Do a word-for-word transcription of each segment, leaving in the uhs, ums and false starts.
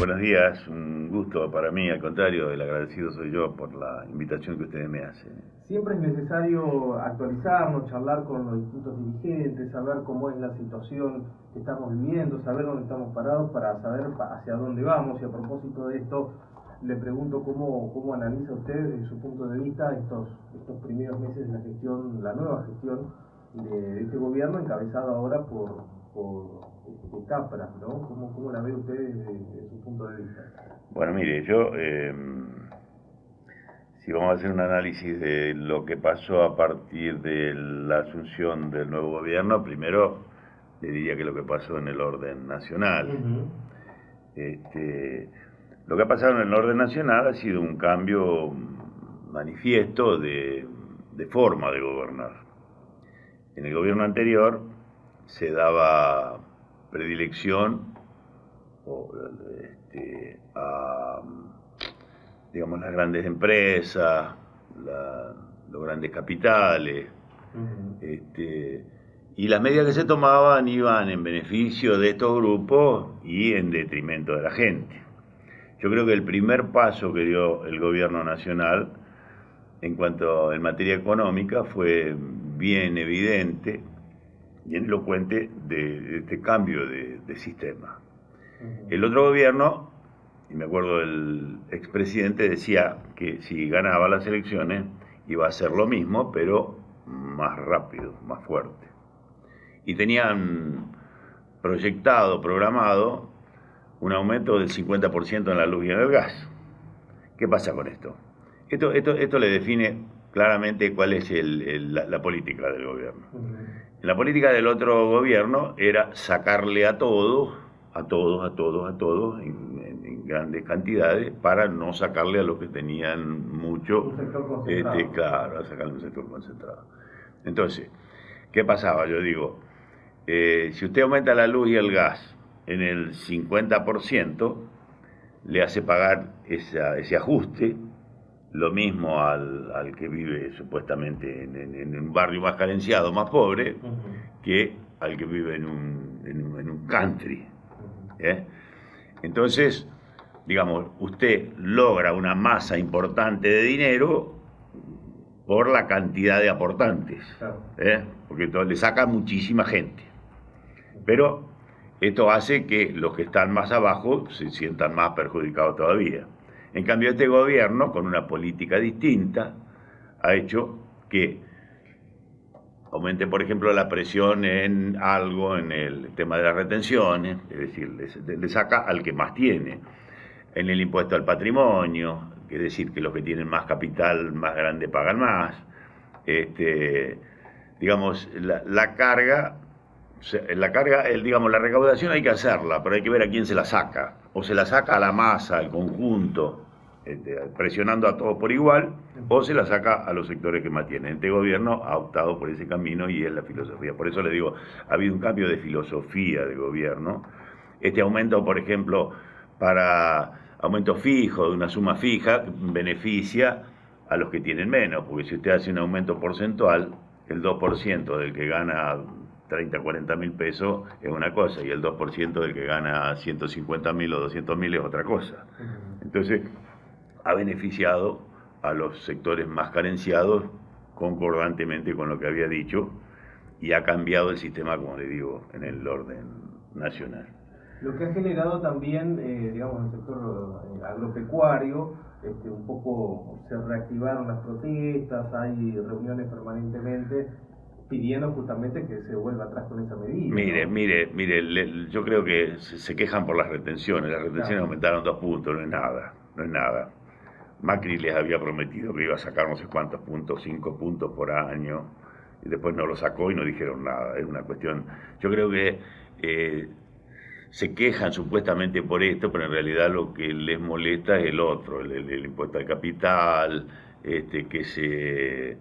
buenos días, un gusto para mí, al contrario, el agradecido soy yo por la invitación que ustedes me hacen. Siempre es necesario actualizarnos, charlar con los distintos dirigentes, saber cómo es la situación que estamos viviendo, saber dónde estamos parados para saber hacia dónde vamos. Y a propósito de esto, le pregunto cómo, cómo analiza usted desde su punto de vista estos, estos primeros meses de la gestión, la nueva gestión de, de este gobierno encabezado ahora por, por de Capra, ¿no? ¿Cómo, cómo la ve usted desde, desde su punto de vista? Bueno, mire, yo, eh, si vamos a hacer un análisis de lo que pasó a partir de la asunción del nuevo gobierno, primero le diría que lo que pasó en el orden nacional. Uh-huh. Este, lo que ha pasado en el orden nacional ha sido un cambio manifiesto de, de forma de gobernar. En el gobierno anterior se daba predilección o, este, a, digamos, las grandes empresas, la, los grandes capitales, uh-huh. este, y las medidas que se tomaban iban en beneficio de estos grupos y en detrimento de la gente. Yo creo que el primer paso que dio el gobierno nacional en cuanto en materia económica fue bien evidente, bien elocuente de, de este cambio de, de sistema. Uh-huh. El otro gobierno, y me acuerdo el expresidente decía que si ganaba las elecciones iba a hacer lo mismo, pero más rápido, más fuerte. Y tenían proyectado, programado, un aumento del cincuenta por ciento en la luz y en el gas. ¿Qué pasa con esto? Esto, esto, esto le define claramente cuál es el, el, la, la política del gobierno. Uh-huh. La política del otro gobierno era sacarle a todos, a todos, a todos, a todos, en, en, en grandes cantidades, para no sacarle a los que tenían mucho, un sector concentrado. Este, claro, a sacarle un sector concentrado. Entonces, ¿qué pasaba? Yo digo, eh, si usted aumenta la luz y el gas en el cincuenta por ciento, le hace pagar esa, ese ajuste, lo mismo al, al que vive supuestamente en, en, en un barrio más carenciado, más pobre, uh-huh. que al que vive en un, en un, en un country. ¿eh? Entonces, digamos, usted logra una masa importante de dinero por la cantidad de aportantes, ¿eh? porque todo, le saca muchísima gente. Pero esto hace que los que están más abajo se sientan más perjudicados todavía. En cambio, este gobierno, con una política distinta, ha hecho que aumente, por ejemplo, la presión en algo, en el tema de las retenciones, es decir, le, le saca al que más tiene. En el impuesto al patrimonio, es decir, que los que tienen más capital, más grande, pagan más. Este, digamos, la, la carga, la carga, el, digamos, la recaudación hay que hacerla, pero hay que ver a quién se la saca. O se la saca a la masa, al conjunto, este, presionando a todos por igual, o se la saca a los sectores que más tienen. Este gobierno ha optado por ese camino y es la filosofía. Por eso le digo, ha habido un cambio de filosofía de gobierno. Este aumento, por ejemplo, para aumento fijo, de una suma fija, beneficia a los que tienen menos, porque si usted hace un aumento porcentual, el dos por ciento del que gana treinta, cuarenta mil pesos es una cosa, y el dos por ciento del que gana ciento cincuenta mil o doscientos mil es otra cosa. Entonces, ha beneficiado a los sectores más carenciados concordantemente con lo que había dicho, y ha cambiado el sistema, como le digo, en el orden nacional. Lo que ha generado también, eh, digamos, el sector eh, agropecuario, este, un poco se reactivaron las protestas, hay reuniones permanentemente pidiendo justamente que se vuelva atrás con esa medida. Mire, ¿no? mire, mire, le, yo creo que se, se quejan por las retenciones, las retenciones claro. aumentaron dos puntos, no es nada, no es nada. Macri les había prometido que iba a sacar no sé cuántos puntos, cinco puntos por año, y después no lo sacó y no dijeron nada, es una cuestión, yo creo que eh, se quejan supuestamente por esto, pero en realidad lo que les molesta es el otro, el, el, el impuesto al capital, este, que se,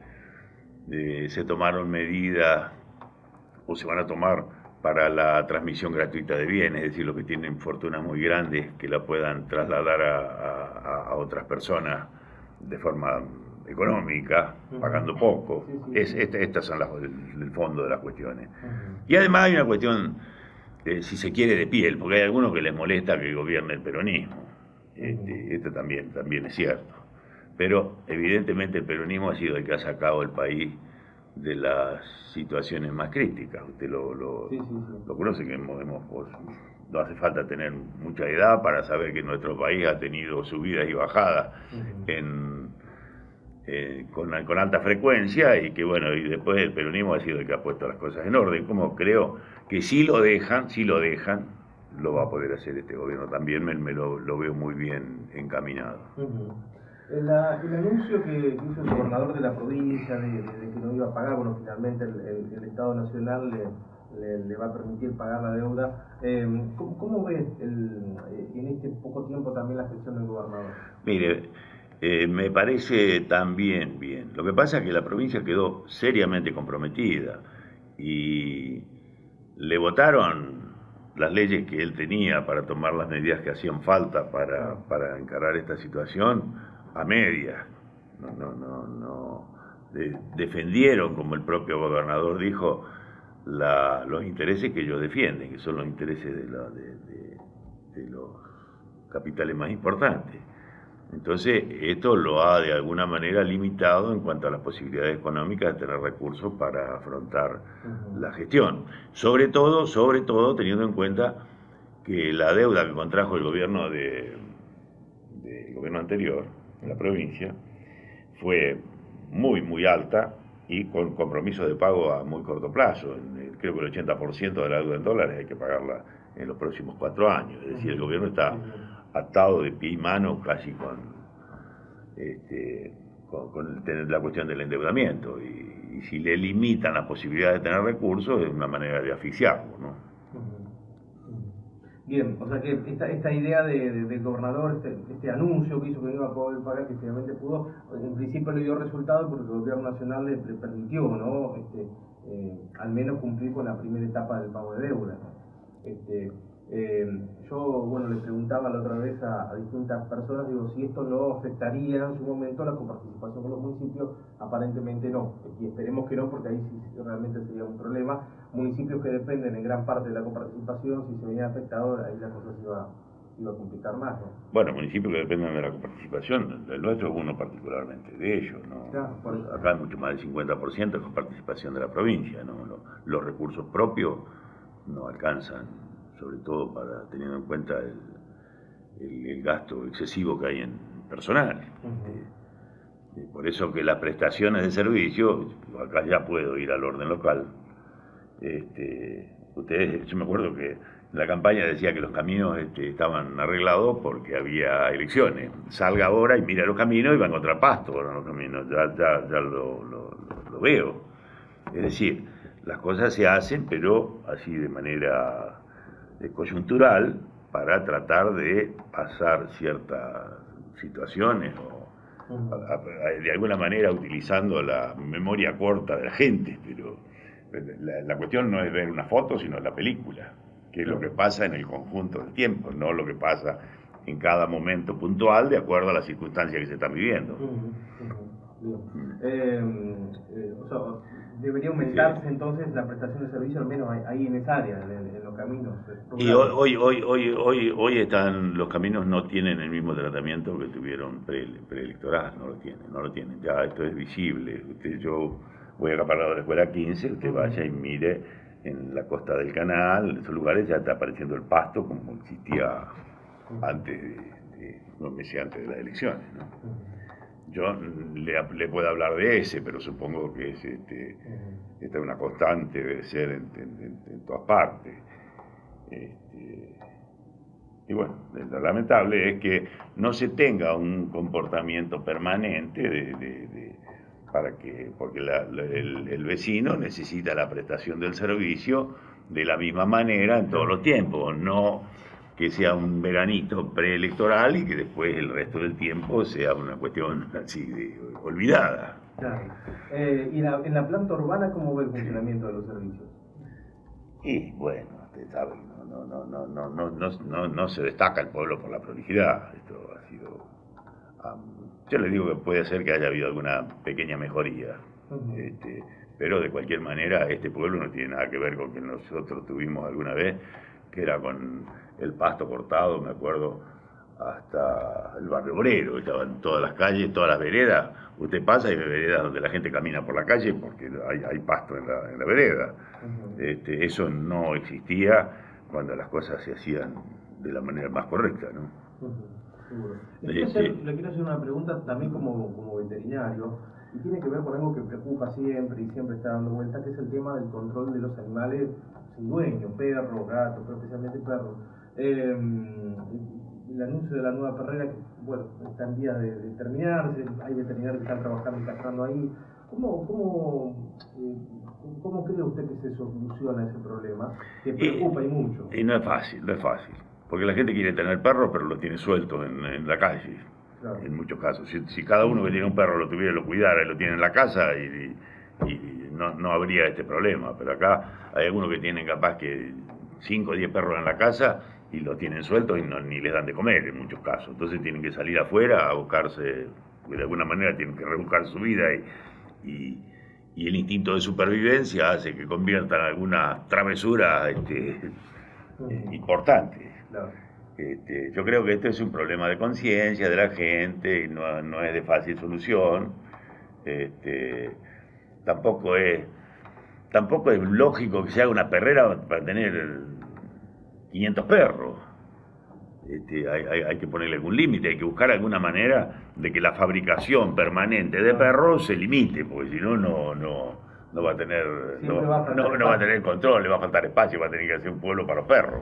eh, se tomaron medidas o se van a tomar para la transmisión gratuita de bienes, es decir, los que tienen fortunas muy grandes que la puedan trasladar a, a, a otras personas de forma económica, pagando poco. Es, este, estas son las, el, el fondo de las cuestiones. Y además hay una cuestión eh, si se quiere, de piel, porque hay algunos que les molesta que gobierne el peronismo. Este, esto también, también es cierto. Pero evidentemente el peronismo ha sido el que ha sacado el país de las situaciones más críticas. Usted lo, lo, sí, sí, sí. lo conoce, que hemos, hemos, pues, no hace falta tener mucha edad para saber que nuestro país ha tenido subidas y bajadas uh-huh. en, eh, con, con alta frecuencia, y que bueno, y después el peronismo ha sido el que ha puesto las cosas en orden. Como creo que si lo dejan, si lo dejan, lo va a poder hacer este gobierno también, me, me lo, lo veo muy bien encaminado. Uh-huh. El, el anuncio que hizo el gobernador de la provincia de, de, de que no iba a pagar, bueno, finalmente el, el, el Estado Nacional le, le, le va a permitir pagar la deuda. Eh, ¿cómo, ¿Cómo ves el, en este poco tiempo también la gestión del gobernador? Mire, eh, me parece también bien. Lo que pasa es que la provincia quedó seriamente comprometida y le votaron las leyes que él tenía para tomar las medidas que hacían falta para, para encarar esta situación a medias. No, no, no, no. De, defendieron, como el propio gobernador dijo, la, los intereses que ellos defienden, que son los intereses de, la, de, de, de los capitales más importantes. Entonces, esto lo ha de alguna manera limitado en cuanto a las posibilidades económicas de tener recursos para afrontar uh-huh. la gestión. Sobre todo, sobre todo, teniendo en cuenta que la deuda que contrajo el gobierno de, de el gobierno anterior, en la provincia, fue muy, muy alta y con compromisos de pago a muy corto plazo. Creo que el ochenta por ciento de la deuda en dólares hay que pagarla en los próximos cuatro años. Es decir, el gobierno está atado de pie y mano casi con, este, con, con la cuestión del endeudamiento. Y, y si le limitan la posibilidad de tener recursos, es una manera de asfixiarlo, ¿no? Bien, o sea que esta, esta idea de, de, del gobernador, este, este anuncio que hizo que no iba a poder pagar, que finalmente pudo, en principio le dio resultado porque el gobierno nacional le, le permitió, ¿no? Este, eh, al menos cumplir con la primera etapa del pago de deuda. Este, eh, yo, bueno, le preguntaba la otra vez a, a distintas personas, digo, si esto no afectaría en su momento la coparticipación con los municipios. Aparentemente no, y esperemos que no, porque ahí sí realmente sería un problema. Municipios que dependen en gran parte de la coparticipación, si se veía afectado, ahí la cosa se iba, se iba a complicar más, ¿no? Bueno, municipios que dependen de la coparticipación, el nuestro es uno particularmente de ellos, ¿no? Claro, por eso. Acá hay mucho más del cincuenta por ciento de coparticipación de la provincia, ¿no? Los, los recursos propios no alcanzan, sobre todo para teniendo en cuenta el, el, el gasto excesivo que hay en personal. Uh-huh. eh, por eso que las prestaciones de servicio, acá ya puedo ir al orden local. Este, ustedes, yo me acuerdo que en la campaña decía que los caminos este, estaban arreglados porque había elecciones. Salga ahora y mira los caminos y va a encontrar pasto por los caminos. Ya, ya, ya lo, lo, lo veo. Es decir, las cosas se hacen, pero así de manera de coyuntural, para tratar de pasar ciertas situaciones o a, a, de alguna manera utilizando la memoria corta de la gente, pero la, la cuestión no es ver una foto, sino la película, que es lo que pasa en el conjunto del tiempo, no lo que pasa en cada momento puntual de acuerdo a las circunstancias que se están viviendo. Uh-huh, uh-huh. Eh, eh, o sea, debería aumentarse sí. Entonces la prestación de servicio, al menos ahí en esa área, en, en los caminos. Y hoy, hoy, hoy, hoy, hoy están, los caminos no tienen el mismo tratamiento que tuvieron pre, preelectoral, no lo tienen, no lo tienen. Ya esto es visible. Usted, yo voy acá para la escuela quince, usted vaya y mire en la costa del canal, en esos lugares ya está apareciendo el pasto como existía antes de, de unos meses antes de las elecciones, ¿no? Yo le, le puedo hablar de ese, pero supongo que es este, esta es una constante, debe ser en, en, en todas partes. Este, y bueno, lo lamentable es que no se tenga un comportamiento permanente de, de, de, para que, porque la, la, el, el vecino necesita la prestación del servicio de la misma manera en todos los tiempos, no que sea un veranito preelectoral y que después el resto del tiempo sea una cuestión así de olvidada. Claro. Eh, ¿Y la, en la planta urbana cómo ve el funcionamiento de los servicios? Y bueno, usted sabe, no, no, no, no, no, no, no, no se destaca el pueblo por la prolijidad. Esto ha sido, um, yo le digo que puede ser que haya habido alguna pequeña mejoría, uh-huh. este, pero de cualquier manera este pueblo no tiene nada que ver con que nosotros tuvimos alguna vez que era con el pasto cortado, me acuerdo, hasta el barrio obrero, estaban todas las calles, todas las veredas. Usted pasa y ve veredas donde la gente camina por la calle porque hay, hay pasto en la, en la vereda. Uh-huh. este, eso no existía cuando las cosas se hacían de la manera más correcta, ¿no? Uh-huh. Le, quiero hacer, le quiero hacer una pregunta también como, como veterinario, y tiene que ver con algo que preocupa siempre y siempre está dando vuelta, que es el tema del control de los animales sin dueño, perros, gatos, pero especialmente perros. Eh, el anuncio de la nueva perrera, que bueno, está en vías de, de terminarse, hay veterinarios que están trabajando y castrando ahí. ¿Cómo, cómo, eh, ¿Cómo cree usted que se soluciona ese problema? Que preocupa y, y mucho. Y no es fácil, no es fácil. Porque la gente quiere tener perros, pero los tiene sueltos en, en la calle, claro. En muchos casos. Si, si cada uno que tiene un perro lo tuviera y lo cuidara y lo tiene en la casa, y, y, y no, no habría este problema. Pero acá hay algunos que tienen capaz que cinco o diez perros en la casa y los tienen sueltos y no, ni les dan de comer en muchos casos. Entonces tienen que salir afuera a buscarse, de alguna manera tienen que rebuscar su vida y, y, y el instinto de supervivencia hace que conviertan algunas travesuras este, eh, importantes. Claro. Este, yo creo que esto es un problema de conciencia de la gente y no, no es de fácil solución. Este, tampoco es tampoco es lógico que se haga una perrera para tener quinientos perros. Este, hay, hay, hay que ponerle algún límite, hay que buscar alguna manera de que la fabricación permanente de perros se limite, porque si no, no, no, no va a tener no, va a no, no va a tener control, le va a faltar espacio, va a tener que hacer un pueblo para los perros.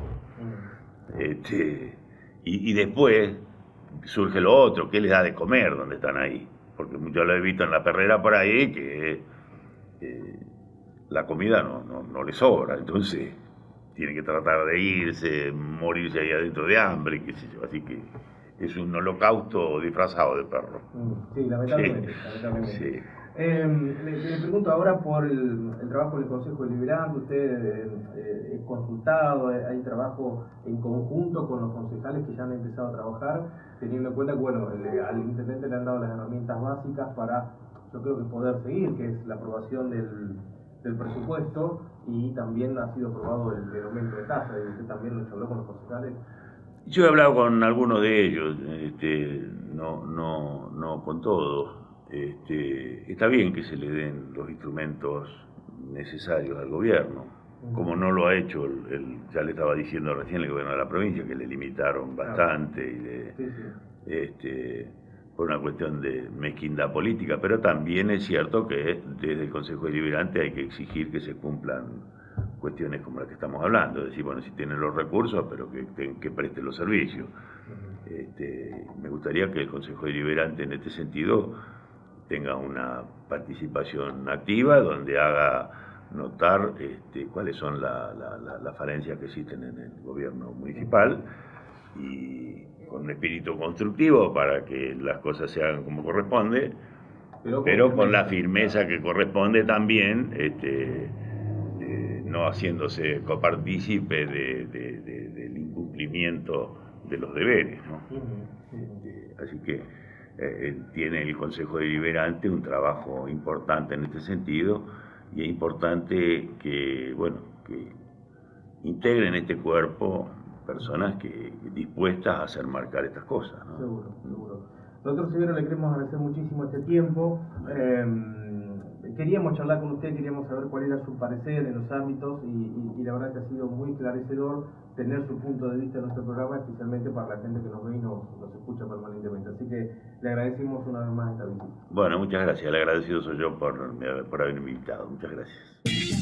Este, y, y después surge lo otro, ¿qué les da de comer donde están ahí? Porque yo lo he visto en la perrera por ahí que eh, la comida no, no, no les sobra, entonces tienen que tratar de irse, morirse ahí adentro de hambre, qué sé yo, así que es un holocausto disfrazado de perro. Sí, lamentablemente. Sí. lamentablemente. Sí. Eh, le, le pregunto ahora por el, el trabajo del Consejo Deliberante. Usted eh, es consultado, hay trabajo en conjunto con los concejales que ya han empezado a trabajar, teniendo en cuenta que bueno, el, al intendente le han dado las herramientas básicas para, yo creo que poder seguir, que es la aprobación del, del presupuesto, y también ha sido aprobado el, el aumento de tasa, y usted también lo habló con los concejales. Yo he hablado con algunos de ellos, este, no, no, no con todos. Este, está bien que se le den los instrumentos necesarios al gobierno, como no lo ha hecho, el, el, ya le estaba diciendo recién el gobierno de la provincia, que le limitaron bastante, y de, sí, sí. Este, por una cuestión de mezquindad política, pero también es cierto que desde el Consejo Deliberante hay que exigir que se cumplan cuestiones como las que estamos hablando, es decir, bueno, si tienen los recursos, pero que, que presten los servicios. Este, me gustaría que el Consejo Deliberante en este sentido tenga una participación activa donde haga notar este, cuáles son las la, la, la falencias que existen en el gobierno municipal, y con un espíritu constructivo para que las cosas se hagan como corresponde, pero, pero con la firmeza que corresponde también, este, eh, no haciéndose copartícipe de, de, de, del incumplimiento de los deberes, ¿no? Este, así que Eh, tiene el Consejo Deliberante un trabajo importante en este sentido, y es importante que, bueno, que integren este cuerpo personas que dispuestas a hacer marcar estas cosas, ¿no? Seguro, seguro. Doctor Severo, le queremos agradecer muchísimo este tiempo. Eh, queríamos charlar con usted, queríamos saber cuál era su parecer en los ámbitos, y, y, y la verdad que ha sido muy esclarecedor tener su punto de vista en nuestro programa, especialmente para la gente que nos ve y nos, nos escucha permanentemente. Así que le agradecemos una vez más esta visita. Bueno, muchas gracias. El agradecido soy yo por, por haberme invitado. Muchas gracias.